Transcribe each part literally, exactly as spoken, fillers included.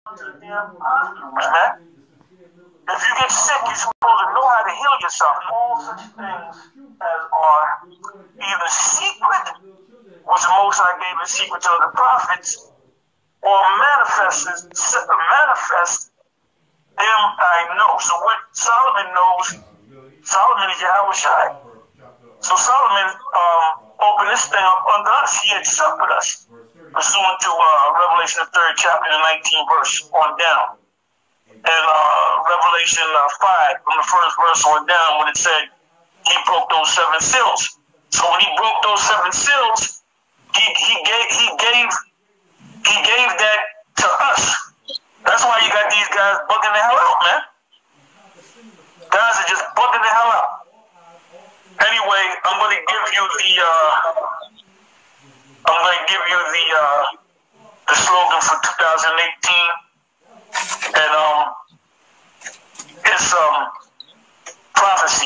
to the damn hospitals, man. If you get sick, you're supposed to know how to heal yourself. All such things as are either secret, which the Most High gave the secret to the prophets, or manifest, manifest them I know. So what Solomon knows, Solomon is Yahweh Shai. So Solomon um, opened this thing up under us. He had supped with us, pursuant to uh, Revelation the third chapter, the nineteenth verse on down. And uh, Revelation uh, five, from the first verse on down, when it said he broke those seven seals. So when he broke those seven seals, he, he gave he gave he gave that to us. That's why you got these guys bugging the hell out, man. Guys are just bugging the hell out. Anyway, I'm going to give you the uh, I'm going to give you the uh, the slogan for two thousand eighteen, and um, it's um prophecy.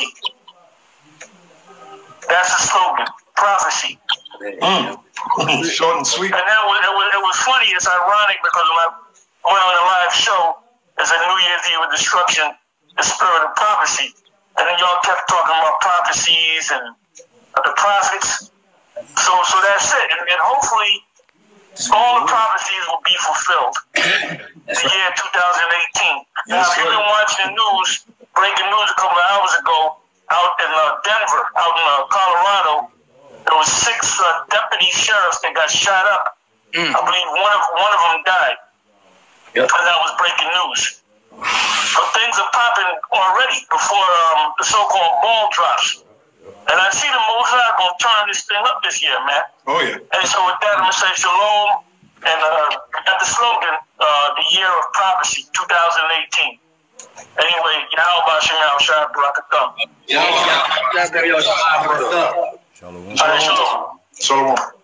That's the slogan, prophecy. Mm. Short and sweet. And that was, it was it was funny. It's ironic because when I went on a live show, it's a New Year's Eve with destruction, the spirit of prophecy. And then y'all kept talking about prophecies and the prophets. So so that's it. And, and hopefully all the prophecies will be fulfilled in the year two thousand eighteen. Now, if you've been watching the news, breaking news a couple of hours ago, out in uh, Denver, out in uh, Colorado, there was six uh, deputy sheriffs that got shot up. Mm. I believe one of one of them died. Yep. And that was breaking news. So things are popping already before um, the so-called ball drops. And I see the Most High going to turn this thing up this year, man. Oh, yeah. And so with that, I'm going to say shalom. And uh, got the slogan, uh, the year of prophecy, two thousand eighteen. Anyway, Yahweh Bashem Yahweh Shai Barakatam. Yahweh Bashem Yahweh Shai Barakatam. Shalom. Shalom. Shalom.